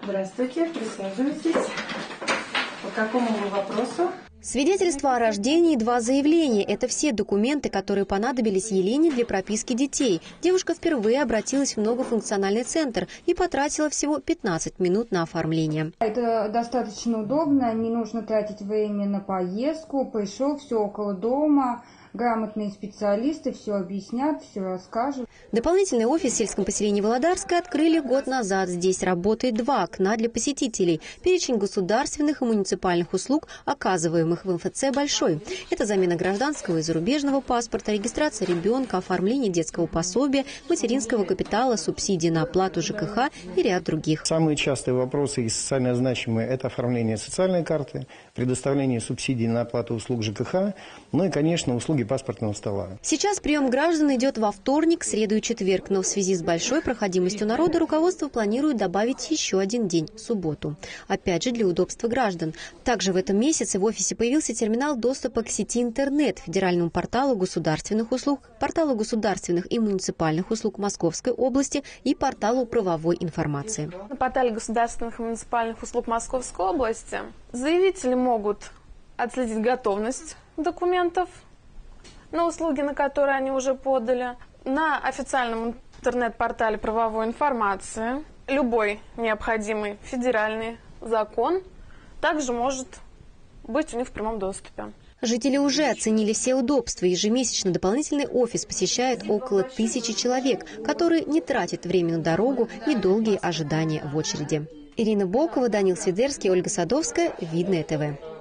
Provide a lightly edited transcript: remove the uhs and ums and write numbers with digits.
Здравствуйте, присаживайтесь. По какому вопросу? Свидетельство о рождении и 2 заявления – это все документы, которые понадобились Елене для прописки детей. Девушка впервые обратилась в многофункциональный центр и потратила всего 15 минут на оформление. Это достаточно удобно, не нужно тратить время на поездку. Пришел, все около дома. Грамотные специалисты все объяснят, все расскажут. Дополнительный офис в сельском поселении Володарское открыли год назад. Здесь работает 2 окна для посетителей. Перечень государственных и муниципальных услуг, оказываемых в МФЦ, большой. Это замена гражданского и зарубежного паспорта, регистрация ребенка, оформление детского пособия, материнского капитала, субсидии на оплату ЖКХ и ряд других. Самые частые вопросы и социально значимые – это оформление социальной карты, предоставление субсидий на оплату услуг ЖКХ, ну и, конечно, услуги паспортного стола. Сейчас прием граждан идет во вторник, среду и четверг, но в связи с большой проходимостью народа руководство планирует добавить еще один день – субботу. Опять же, для удобства граждан. Также в этом месяце в офисе появился терминал доступа к сети интернет, федеральному порталу государственных услуг, порталу государственных и муниципальных услуг Московской области и порталу правовой информации. На портале государственных и муниципальных услуг Московской области заявители могут отследить готовность документов на услуги, на которые они уже подали, на официальном интернет-портале правовой информации. Любой необходимый федеральный закон также может быть у них в прямом доступе. Жители уже оценили все удобства. Ежемесячно дополнительный офис посещает около 1000 человек, которые не тратят время на дорогу и долгие ожидания в очереди. Ирина Бокова, Данил Свидерский, Ольга Садовская, Видное ТВ.